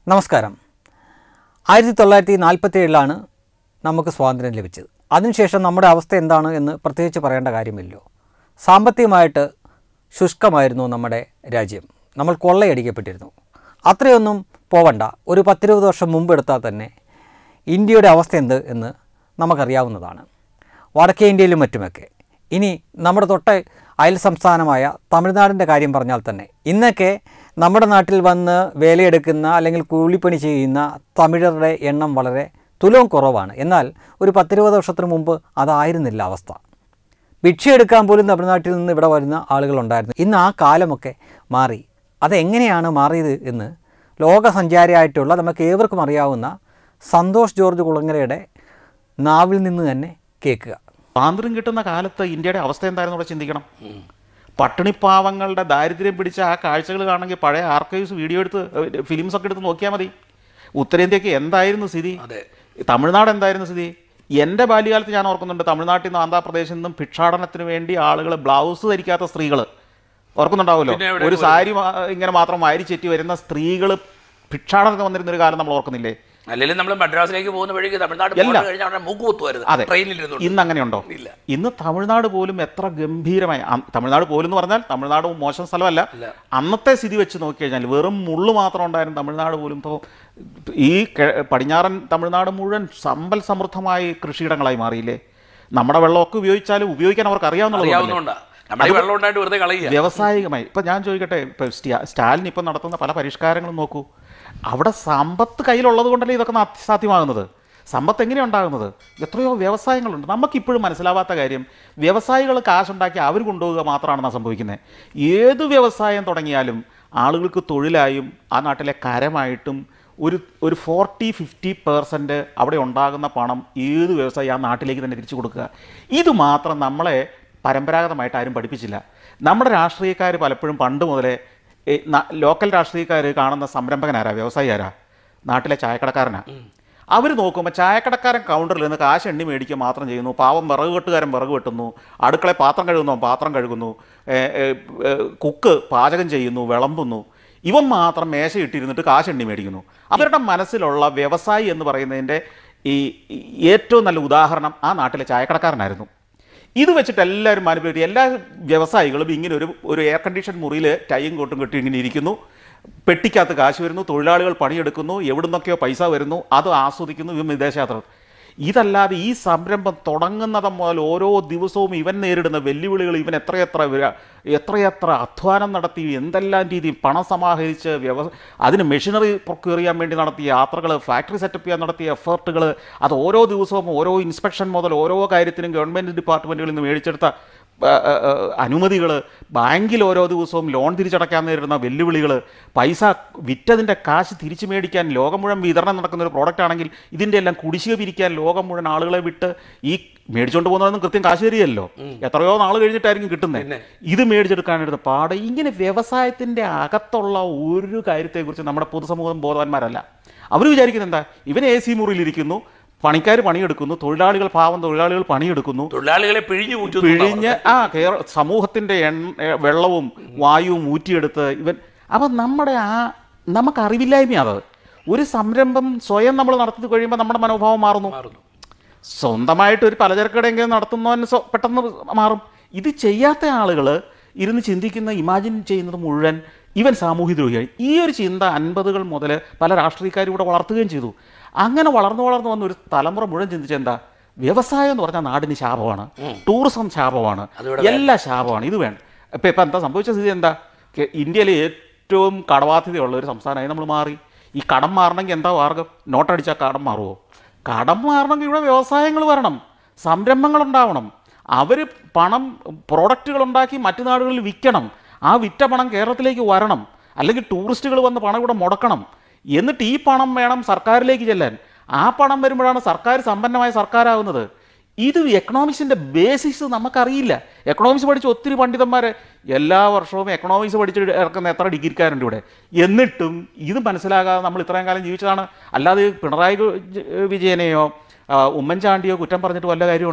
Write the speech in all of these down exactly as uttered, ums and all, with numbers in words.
നമസ്കാരം. ആയിരത്തി തൊള്ളായിരത്തി നാൽപ്പത്തി ഏഴിലാണ് നമുക്ക് സ്വാതന്ത്ര്യം ലഭിച്ചത്. അതിനുശേഷം നമ്മുടെ അവസ്ഥ എന്താണ് എന്ന് പ്രത്യേകിച്ച് പറയേണ്ട കാര്യമില്ലല്ലോ. സാമ്പത്തികമായിട്ട് ശുഷ്കമായിരുന്നു നമ്മുടെ രാജ്യം. നമ്മൾ കൊള്ളയടിക്കപ്പെട്ടിരുന്നു. അത്രയൊന്നും പോവണ്ട. ഒരു പത്തിരുപത് വർഷം മുമ്പ് എടുത്താൽ തന്നെ ഇന്ത്യയുടെ അവസ്ഥ എന്ത് എന്ന് നമുക്കറിയാവുന്നതാണ്. വടക്കേ ഇന്ത്യയിലും മറ്റുമൊക്കെ. ഇനി നമ്മുടെ തൊട്ട അയൽ സംസ്ഥാനമായ തമിഴ്നാടിൻ്റെ കാര്യം പറഞ്ഞാൽ തന്നെ ഇന്നൊക്കെ നമ്മുടെ നാട്ടിൽ വന്ന് വേലയെടുക്കുന്ന അല്ലെങ്കിൽ കൂലിപ്പണി ചെയ്യുന്ന തമിഴരുടെ എണ്ണം വളരെ തുലവും കുറവാണ്. എന്നാൽ ഒരു പത്തിരുപത് വർഷത്തിന് മുമ്പ് അതായിരുന്നില്ല അവസ്ഥ. ഭിക്ഷയെടുക്കാൻ പോലും തമിഴ്നാട്ടിൽ നിന്ന് ഇവിടെ വരുന്ന ആളുകളുണ്ടായിരുന്നു. ഇന്ന് ആ കാലമൊക്കെ മാറി. അതെങ്ങനെയാണ് മാറിയത് എന്ന് ലോകസഞ്ചാരിയായിട്ടുള്ള നമുക്ക് ഏവർക്കും അറിയാവുന്ന സന്തോഷ് ജോർജ് കുളങ്ങരയുടെ നാവിൽ നിന്ന് തന്നെ കേൾക്കുക. സ്വാതന്ത്ര്യം കിട്ടുന്ന കാലത്ത് ഇന്ത്യയുടെ അവസ്ഥ എന്തായിരുന്നു ഇവിടെ ചിന്തിക്കണം. പട്ടിണിപ്പാവങ്ങളുടെ ദാരിദ്ര്യം പിടിച്ച ആ കാഴ്ചകൾ കാണണമെങ്കിൽ പഴയ ആർക്കൈവ്സ് വീഡിയോ എടുത്ത് ഫിലിംസ് ഒക്കെ എടുത്ത് നോക്കിയാൽ മതി. ഉത്തരേന്ത്യക്ക് എന്തായിരുന്നു സ്ഥിതി, തമിഴ്നാട് എന്തായിരുന്നു സ്ഥിതി. എൻ്റെ ബാല്യകാലത്ത് ഞാൻ ഓർക്കുന്നുണ്ട്, തമിഴ്നാട്ടിൽ നിന്നും ആന്ധ്രാപ്രദേശിൽ നിന്നും ഭിക്ഷാടനത്തിന് വേണ്ടി ആളുകൾ ബ്ലൗസ് ധരിക്കാത്ത സ്ത്രീകൾ ഓർക്കുന്നുണ്ടാവുമല്ലോ. ഒരു സാരി ഇങ്ങനെ മാത്രം വാരി ചെറ്റി വരുന്ന സ്ത്രീകൾ ഭിക്ഷാടനത്തിന് വന്നിരുന്നൊരു കാലം നമ്മൾ ഓർക്കുന്നില്ലേ? അല്ലെങ്കിൽ നമ്മൾ മദ്രാസിലേക്ക് പോകുന്ന വഴിക്ക് തമിഴ്നാട് അതെ, ഇന്ന് അങ്ങനെയുണ്ടോ? ഇല്ല. ഇന്ന് തമിഴ്നാട് പോലും എത്ര ഗംഭീരമായി, തമിഴ്നാട് പോലും എന്ന് പറഞ്ഞാൽ തമിഴ്നാട് മോശം സ്ഥലമല്ല, അന്നത്തെ സ്ഥിതി വെച്ച് നോക്കിക്കഴിഞ്ഞാൽ വെറും മുള്ളു മാത്രം ഉണ്ടായിരുന്നു തമിഴ്നാട് പോലും. ഇപ്പോൾ ഈ പടിഞ്ഞാറൻ തമിഴ്നാട് മുഴുവൻ സമ്പൽ സമൃദ്ധമായി കൃഷിയിടങ്ങളായി മാറിയില്ലേ? നമ്മുടെ വെള്ളമൊക്കെ ഉപയോഗിച്ചാലും ഉപയോഗിക്കാൻ അവർക്ക് അറിയാവുന്നതുകൊണ്ട് വ്യവസായികമായി. ഇപ്പം ഞാൻ ചോദിക്കട്ടെ, ഇപ്പം സ്റ്റാലിൻ ഇപ്പം നടത്തുന്ന പല പരിഷ്കാരങ്ങളും നോക്കൂ. അവിടെ സമ്പത്ത് കയ്യിലുള്ളത് കൊണ്ടല്ലേ ഇതൊക്കെ സാധ്യമാകുന്നത്. സമ്പത്ത് എങ്ങനെയാണ് ഉണ്ടാകുന്നത്? എത്രയോ വ്യവസായങ്ങളുണ്ട്. നമുക്കിപ്പോഴും മനസ്സിലാവാത്ത കാര്യം, വ്യവസായികൾ കാശുണ്ടാക്കി അവർ കൊണ്ടുപോവുക മാത്രമാണെന്നാണ് സംഭവിക്കുന്നത്. ഏത് വ്യവസായം തുടങ്ങിയാലും ആളുകൾക്ക് തൊഴിലായും ആ നാട്ടിലെ കരമായിട്ടും ഒരു ഒരു ഫോർട്ടി ഫിഫ്റ്റി പെർസെൻറ്റ് അവിടെ ഉണ്ടാകുന്ന പണം ഏത് വ്യവസായി ആ നാട്ടിലേക്ക് തന്നെ തിരിച്ചു കൊടുക്കുക. ഇത് മാത്രം നമ്മളെ പരമ്പരാഗതമായിട്ട് ആരും പഠിപ്പിച്ചില്ല. നമ്മുടെ രാഷ്ട്രീയക്കാർ പലപ്പോഴും പണ്ട് മുതലേ ലോക്കൽ രാഷ്ട്രീയക്കാർ കാണുന്ന സംരംഭകനാരാ, വ്യവസായി ആരാ? നാട്ടിലെ ചായക്കടക്കാരനാണ്. അവർ നോക്കുമ്പോൾ ചായക്കടക്കാരൻ കൗണ്ടറിൽ നിന്ന് കാശ് എണ്ണി മേടിക്കുക മാത്രം ചെയ്യുന്നു. പാവം വിറക് വെട്ടുകാരൻ വിറക് വെട്ടുന്നു, അടുക്കളയിൽ പാത്രം കഴുകുന്നു പാത്രം കഴുകുന്നു, കുക്ക് പാചകം ചെയ്യുന്നു, വിളമ്പുന്നു. ഇവൻ മാത്രം മേശ ഇട്ടിരുന്നിട്ട് കാശ് എണ്ണി മേടിക്കുന്നു. അവരുടെ മനസ്സിലുള്ള വ്യവസായി എന്ന് പറയുന്നതിൻ്റെ ഈ ഏറ്റവും നല്ല ഉദാഹരണം ആ നാട്ടിലെ ചായക്കടക്കാരനായിരുന്നു. ഇത് വെച്ചിട്ട് എല്ലാവരും മാനിപ്പുലേറ്റ്, എല്ലാ വ്യവസായികളും ഇങ്ങനെ ഒരു ഒരു എയർ കണ്ടീഷൻ മുറിയിൽ ടൈയും കോട്ടും കെട്ടി ഇങ്ങനെ ഇരിക്കുന്നു. പെട്ടിക്കകത്ത് കാശ് വരുന്നു, തൊഴിലാളികൾ പണിയെടുക്കുന്നു, എവിടെ നിന്നൊക്കെയോ പൈസ വരുന്നു, അത് ആസ്വദിക്കുന്നു ഇവൻ വിദേശയാത്ര. ഇതല്ലാതെ ഈ സംരംഭം തുടങ്ങുന്നത് മുതൽ ഓരോ ദിവസവും ഇവൻ നേരിടുന്ന വെല്ലുവിളികൾ, ഇവൻ എത്രയെത്ര എത്രയെത്ര അധ്വാനം നടത്തി, എന്തെല്ലാം രീതിയിൽ പണം സമാഹരിച്ച് വ്യവ അതിന് മെഷീനറി പ്രൊക്യൂർ ചെയ്യാൻ വേണ്ടി നടത്തിയ യാത്രകൾ, ഫാക്ടറി സെറ്റപ്പ് ചെയ്യാൻ നടത്തിയ എഫേർട്ടുകൾ, അത് ഓരോ ദിവസവും ഓരോ ഇൻസ്പെക്ഷൻ മുതൽ ഓരോ കാര്യത്തിനും ഗവൺമെൻറ് ഡിപ്പാർട്ട്മെൻറ്റുകളിൽ നിന്ന് മേടിച്ചെടുത്ത അനുമതികൾ, ബാങ്കിൽ ഓരോ ദിവസവും ലോൺ തിരിച്ചടയ്ക്കാൻ നേരിടുന്ന വെല്ലുവിളികൾ, പൈസ വിറ്റതിൻ്റെ കാശ് തിരിച്ചു മേടിക്കാൻ ലോകം മുഴുവൻ വിതരണം നടക്കുന്ന ഒരു പ്രോഡക്റ്റ് ആണെങ്കിൽ ഇതിൻ്റെ എല്ലാം കുടിശ്ശിക പിരിക്കാൻ ലോകം മുഴുവൻ ആളുകളെ വിട്ട് ഈ മേടിച്ചുകൊണ്ട് പോകുന്നതൊന്നും കൃത്യം കാശ് തരികയല്ലോ, എത്രയോ നാൾ കഴിഞ്ഞിട്ടായിരിക്കും കിട്ടുന്നത്. ഇത് മേടിച്ചെടുക്കാനെടുത്ത പാട്. ഇങ്ങനെ വ്യവസായത്തിൻ്റെ അകത്തുള്ള ഒരു കാര്യത്തെക്കുറിച്ച് നമ്മുടെ പൊതുസമൂഹം ബോധവാന്മാരല്ല. അവർ വിചാരിക്കുന്നത് എന്താ, ഇവൻ എ സി മുറിയിലിരിക്കുന്നു, പണിക്കാർ പണിയെടുക്കുന്നു, തൊഴിലാളികൾ പാവം തൊഴിലാളികൾ പണിയെടുക്കുന്നു, തൊഴിലാളികളെ പിഴിഞ്ഞ് പിഴിഞ്ഞ് ആ കേരള സമൂഹത്തിൻ്റെ എണ്ണ വെള്ളവും വായുവും ഊറ്റിയെടുത്ത് ഇവൻ. അപ്പം നമ്മുടെ ആ നമുക്കറിവില്ലായ്മയാണ്. ഒരു സംരംഭം സ്വയം നമ്മൾ നടത്തി കഴിയുമ്പോൾ നമ്മുടെ മനോഭാവം മാറുന്നു. സ്വന്തമായിട്ട് ഒരു പലചരക്കടയെങ്കിലും നടത്തുന്നവൻ പെട്ടെന്ന് മാറും. ഇത് ചെയ്യാത്ത ആളുകൾ ഇരുന്ന് ചിന്തിക്കുന്ന, ഇമാജിൻ ചെയ്യുന്നത് മുഴുവൻ ഇവൻ സാമൂഹ്യ ദ്രോഹിയായി. ഈ ഒരു ചിന്ത അൻപതുകൾ മുതൽ പല രാഷ്ട്രീയക്കാരും ഇവിടെ വളർത്തുകയും ചെയ്തു. അങ്ങനെ വളർന്നു വളർന്നു വന്ന ഒരു തലമുറ മുഴുവൻ ചിന്തിച്ചെന്താ, വ്യവസായം എന്ന് പറഞ്ഞാൽ നാടിന് ശാപമാണ്, ടൂറിസം ശാപമാണ്, എല്ലാ ശാപമാണ്, ഇത് വേണം. ഇപ്പം ഇപ്പം എന്താ സംഭവിച്ച സ്ഥിതി എന്താ? ഇന്ത്യയിലെ ഏറ്റവും കടബാധ്യതയുള്ള ഒരു സംസ്ഥാനമായി നമ്മൾ മാറി. ഈ കടം മാറണമെങ്കിൽ എന്താ മാർഗം? നോട്ടടിച്ചാൽ കടം മാറുമോ? കടം മാറണമെങ്കിൽ ഇവിടെ വ്യവസായങ്ങൾ വരണം, സംരംഭങ്ങൾ ഉണ്ടാവണം, അവർ പണം പ്രോഡക്റ്റുകൾ ഉണ്ടാക്കി മറ്റു നാടുകളിൽ വിൽക്കണം, ആ വിറ്റ പണം കേരളത്തിലേക്ക് വരണം, അല്ലെങ്കിൽ ടൂറിസ്റ്റുകൾ വന്ന് പണം ഇവിടെ മുടക്കണം, എന്നിട്ട് ഈ പണം വേണം സർക്കാരിലേക്ക് ചെല്ലാൻ. ആ പണം വരുമ്പോഴാണ് സർക്കാർ സമ്പന്നമായ സർക്കാരാകുന്നത്. ഇത് എക്കണോമിക്സിൻ്റെ ബേസിക്സ് നമുക്കറിയില്ല. എക്കണോമിക്സ് പഠിച്ച ഒത്തിരി പണ്ഡിതന്മാർ എല്ലാ വർഷവും എക്കണോമിക്സ് പഠിച്ച് ഇറക്കുന്ന എത്ര ഡിഗ്രിക്കാരുണ്ട് ഇവിടെ. എന്നിട്ടും ഇത് മനസ്സിലാകാതെ നമ്മൾ ഇത്രയും കാലം ജീവിച്ചതാണ്. അല്ലാതെ പിണറായി വിജയനെയോ ഉമ്മൻചാണ്ടിയോ കുറ്റം പറഞ്ഞിട്ട് വല്ല കാര്യമുണ്ടോ?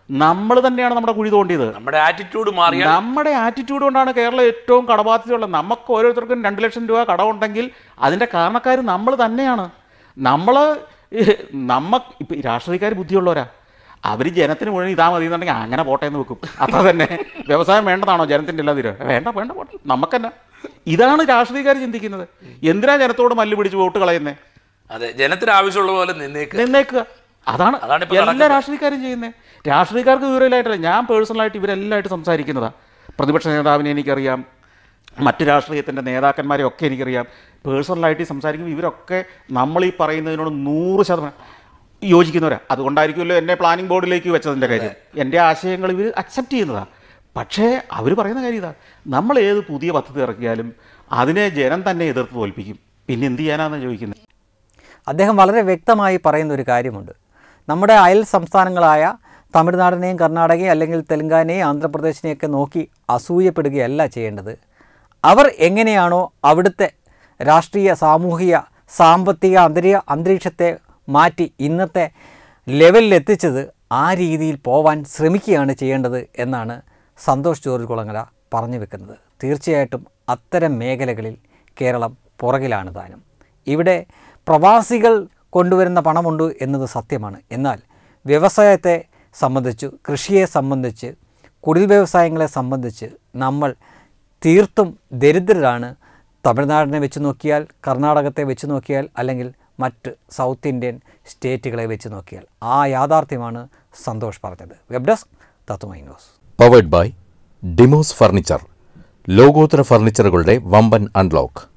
നമ്മൾ തന്നെയാണ് നമ്മുടെ കുഴി തോണ്ടിയത്. നമ്മുടെ ആറ്റിറ്റ്യൂഡ് മാറി. നമ്മുടെ ആറ്റിറ്റ്യൂഡ് കൊണ്ടാണ് കേരളം ഏറ്റവും കടബാധ്യതയുള്ളത്. നമുക്ക് ഓരോരുത്തർക്കും രണ്ട് ലക്ഷം രൂപ കടമുണ്ടെങ്കിൽ അതിൻ്റെ കാരണക്കാർ നമ്മൾ തന്നെയാണ്. നമ്മൾ നമ്മ ഇപ്പം രാഷ്ട്രീയക്കാർ ബുദ്ധിയുള്ളവരാ. അവർ ജനത്തിന് മുഴുവൻ ഇതാ മതി എന്നുണ്ടെങ്കിൽ അങ്ങനെ പോട്ടെ എന്ന് വെക്കും. അത്ര തന്നെ. വ്യവസായം വേണ്ടതാണോ ജനത്തിൻ്റെ എല്ലാം തീരെ? വേണ്ട വേണ്ട പോട്ടെ, നമുക്കെന്നെ. ഇതാണ് രാഷ്ട്രീയക്കാർ ചിന്തിക്കുന്നത്. എന്തിനാ ജനത്തോട് മല്ല് പിടിച്ച് വോട്ട് കളയുന്നത്? അതെ, ജനത്തിന് ആവശ്യമുള്ള പോലെ നിന്നേക്ക് നിന്നേക്കുക. അതാണ് എല്ലാ രാഷ്ട്രീയക്കാരും ചെയ്യുന്നത്. രാഷ്ട്രീയക്കാർക്ക് വിവരമില്ലായിട്ടല്ല, ഞാൻ പേഴ്സണലായിട്ട് ഇവരെല്ലാമായിട്ട് സംസാരിക്കുന്നതാണ്. പ്രതിപക്ഷ നേതാവിനെ എനിക്കറിയാം, മറ്റ് രാഷ്ട്രീയത്തിൻ്റെ നേതാക്കന്മാരെ ഒക്കെ എനിക്കറിയാം. പേഴ്സണലായിട്ട് സംസാരിക്കുമ്പോൾ ഇവരൊക്കെ നമ്മൾ ഈ പറയുന്നതിനോട് നൂറ് ശതമാനം യോജിക്കുന്നവരാണ്. അതുകൊണ്ടായിരിക്കുമല്ലോ എന്നെ പ്ലാനിംഗ് ബോർഡിലേക്ക് വെച്ചതിൻ്റെ കാര്യം. എൻ്റെ ആശയങ്ങൾ ഇവർ അക്സെപ്റ്റ് ചെയ്യുന്നതാണ്. പക്ഷേ അവർ പറയുന്ന കാര്യം ഇതാ, നമ്മൾ ഏത് പുതിയ പദ്ധതി ഇറക്കിയാലും അതിനെ ജനം തന്നെ എതിർത്ത് തോൽപ്പിക്കും. പിന്നെ എന്ത് ചെയ്യാനാണെന്ന് ചോദിക്കുന്നത്. അദ്ദേഹം വളരെ വ്യക്തമായി പറയുന്ന ഒരു കാര്യമുണ്ട്. നമ്മുടെ അയൽ സംസ്ഥാനങ്ങളായ തമിഴ്നാടിനെയും കർണാടകയും അല്ലെങ്കിൽ തെലങ്കാനയും ആന്ധ്രാപ്രദേശിനെയൊക്കെ നോക്കി അസൂയപ്പെടുകയല്ല ചെയ്യേണ്ടത്. അവർ എങ്ങനെയാണോ അവിടുത്തെ രാഷ്ട്രീയ, സാമൂഹിക, സാമ്പത്തിക അന്തരീ അന്തരീക്ഷത്തെ മാറ്റി ഇന്നത്തെ ലെവലിലെത്തിച്ചത്, ആ രീതിയിൽ പോവാൻ ശ്രമിക്കുകയാണ് ചെയ്യേണ്ടത് എന്നാണ് സന്തോഷ് ജോർജ് കുളങ്ങര പറഞ്ഞു വെക്കുന്നത്. തീർച്ചയായിട്ടും അത്തരം മേഖലകളിൽ കേരളം പുറകിലാണ് താനും. ഇവിടെ പ്രവാസികൾ കൊണ്ടുവരുന്ന പണമുണ്ട് എന്നത് സത്യമാണ്. എന്നാൽ വ്യവസായത്തെ സംബന്ധിച്ചു, കൃഷിയെ സംബന്ധിച്ച്, കുടിൽ വ്യവസായങ്ങളെ സംബന്ധിച്ച് നമ്മൾ തീർത്തും ദരിദ്രരാണ്. തമിഴ്നാടിനെ വെച്ച് നോക്കിയാൽ, കർണാടകത്തെ വെച്ച് നോക്കിയാൽ, അല്ലെങ്കിൽ മറ്റ് സൗത്ത് ഇന്ത്യൻ സ്റ്റേറ്റുകളെ വെച്ച് നോക്കിയാൽ ആ യാഥാർത്ഥ്യമാണ് സന്തോഷ് പറഞ്ഞത്. Web desk Tatwamayi news. Powered by Demos furniture. ലോകോത്തര ഫർണിച്ചറുകളുടെ വമ്പൻ അൺലോക്ക്.